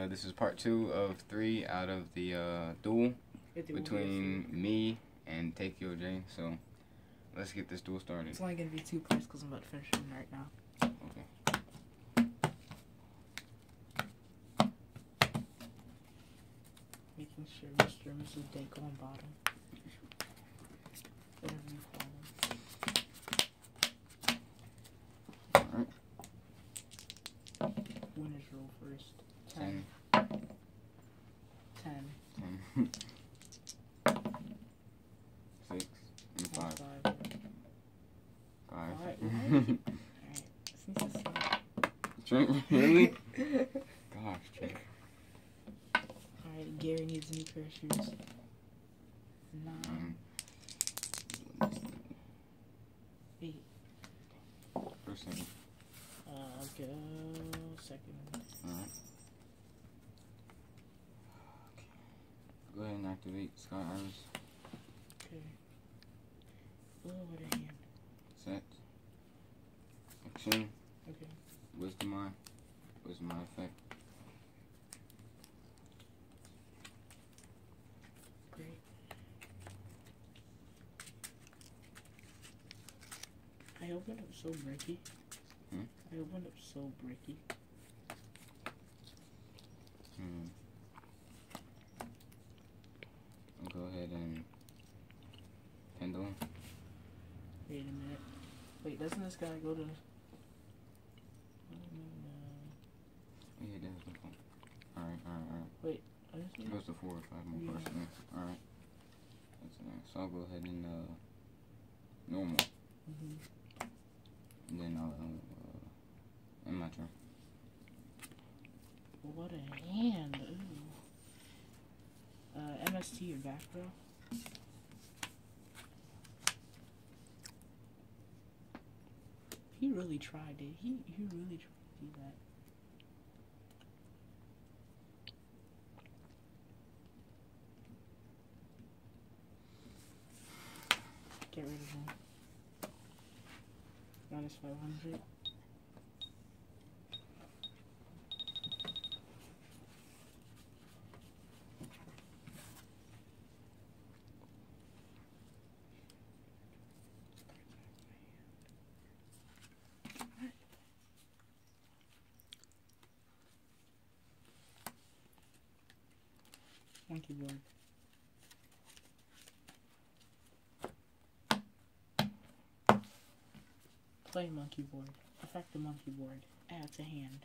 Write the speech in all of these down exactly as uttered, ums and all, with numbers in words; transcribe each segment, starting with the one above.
Uh, this is part two of three out of the uh, duel between me and Takeo J. So let's get this duel started. It's only gonna be two parts because I'm about to finish one right now. Okay. Making sure Mister and Missus Dake on bottom. Whatever you call them. Alright. Winners roll first. Ten. Ten. Ten. Six. And five. Five. Five. Alright, alright. Since it's not. Trent, really? Gosh, Trent. Alright, Gary needs a new pair of shoes. Nine. Um, Eight. First second. Uh, I'll go second. Alright. Go ahead and activate Sky Iris. Okay. Blow with a hand. Set. Action. Okay. Wisdom Eye. Wisdom Eye effect. Great. I opened up so bricky. Hmm? I opened up so bricky. Hmm. I'll go ahead and Pendulum. Wait a minute. Wait, doesn't this guy go to... No. Oh, yeah, that's no point. Alright, alright, alright. Wait, what is It it? goes to four or five more Yeah. parts in there. Alright. That's nice. So I'll go ahead and, uh, normal. Mm-hmm. And then I'll, uh, end my turn. What a hand. Ooh. Uh, M S T or back row? He really tried it. He, he really tried to do that. Get rid of him. Minus five hundred. Monkey board. Play monkey board. Affect the monkey board. Add to hand.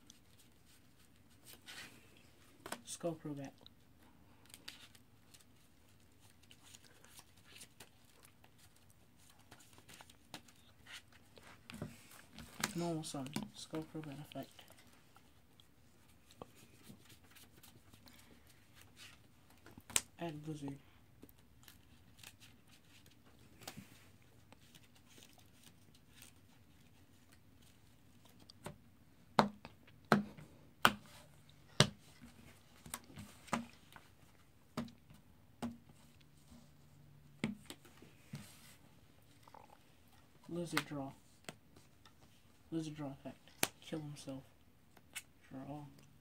Skull Probat. Normal sums. Skull Probat effect. Add Blizzard. Lizard draw. Lizard draw effect. Kill himself. Draw.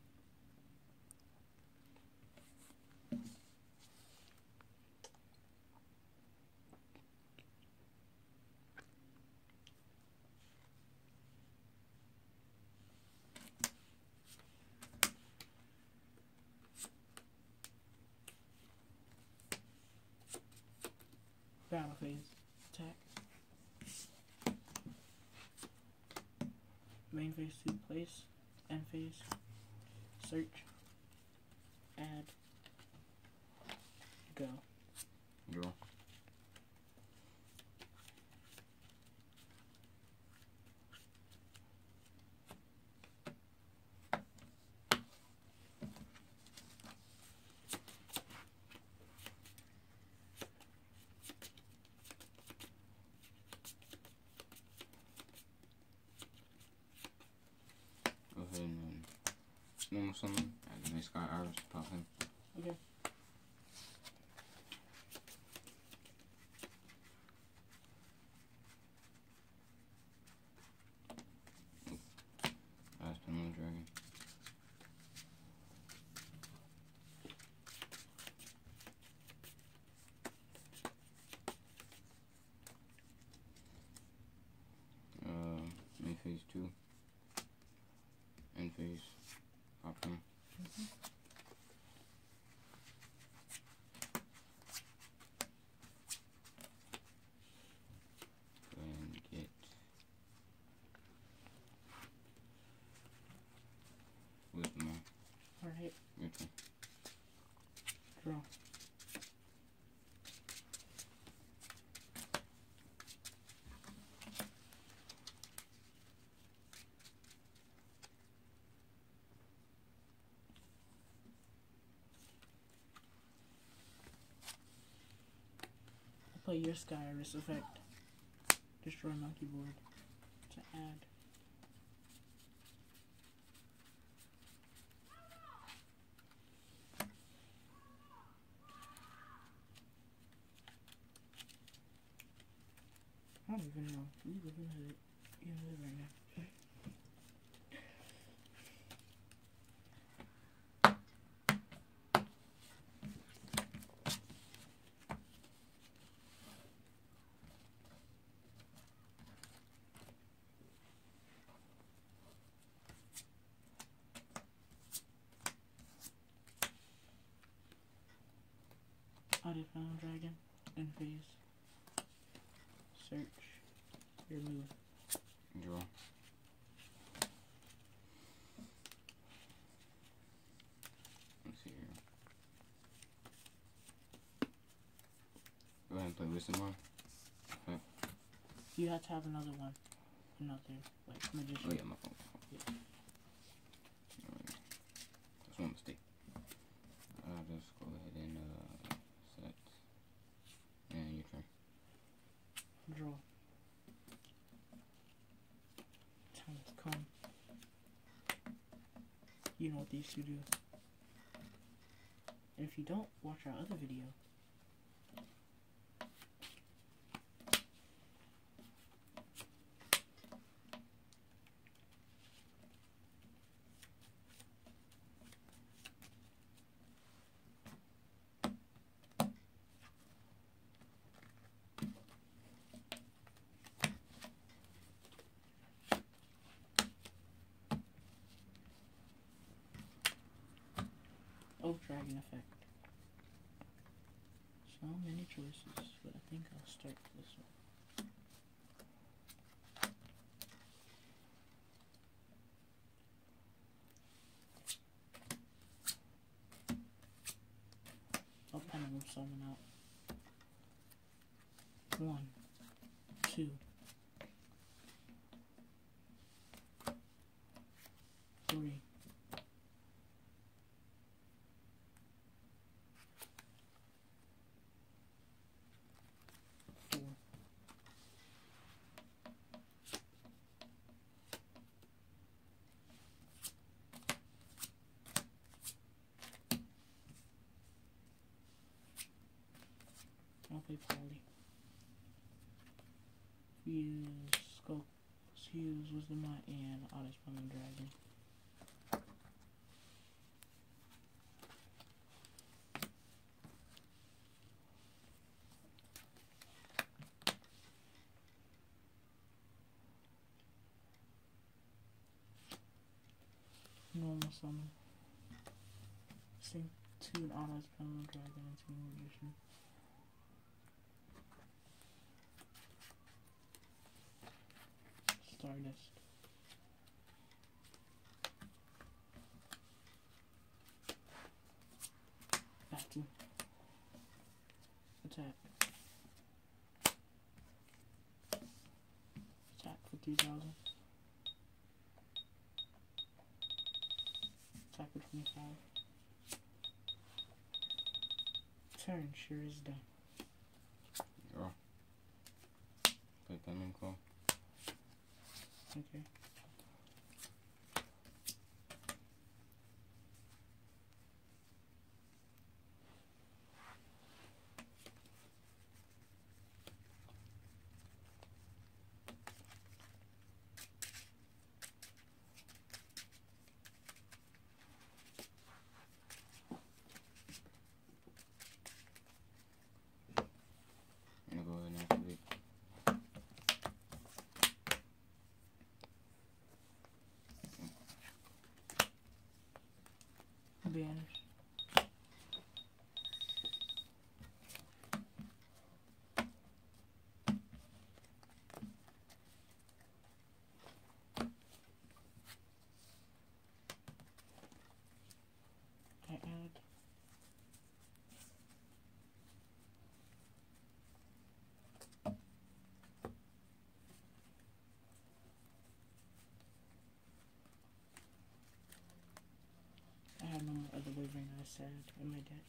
Battle phase. Attack. Main phase to place. End phase. Search. Add. Go. Go. Go ahead and um, normal summon. Activate Sky Iris. Pop him. Okay. Last Pendulum Dragon. hit. Okay. Draw. Play your Sky Iris effect. Destroy monkey board to add. I don't even know. You live in the you live right now. Audit Final Dragon, end phase. Search. Your move. Draw. Let's see here. Go ahead and play Wisdom Line. Okay. You have to have another one. Another, like, magician. Oh yeah, my phone. Yeah. Alright. That's one mistake. I'll just go ahead and uh, set. And your turn. Draw. Time to come. You know what these two do. And if you don't, watch our other video. Oh, Dragon Effect. So many choices, but I think I'll start this one. I'll pen and summon out. One, two, three. I'll play Polly. Fuse, Sculpt, Fuse, Wisdom Eye, and Audit Final Dragon. Normal summon. Sync to an Audit Final Dragon into a Magician. Stardust. Battle. Attack. Attack for three thousand. Attack for twenty-five. Turn sure is done. Draw. Play Penman Claw. Okay. I'm gonna go ahead and activate. Banish. of sad in my deck.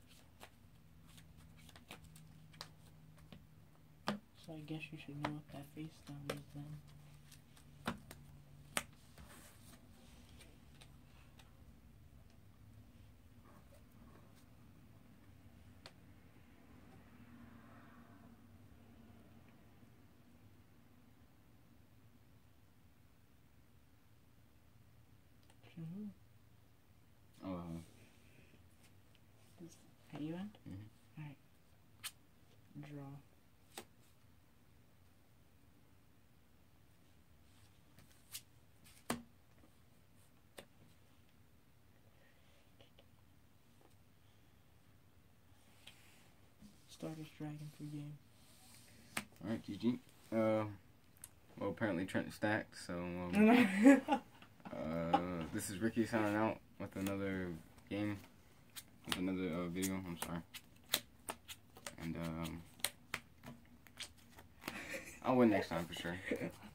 So I guess you should know what that face down is then. Mm-hmm. Oh. Uh, Is, are you in? mm-hmm. Alright. Draw. Stardust Dragon for game. Alright, G G. Uh, well, apparently Trent stacked, so um, uh, this is Ricky signing out with another game, with another uh, video. I'm sorry. And um, I'll win next time for sure.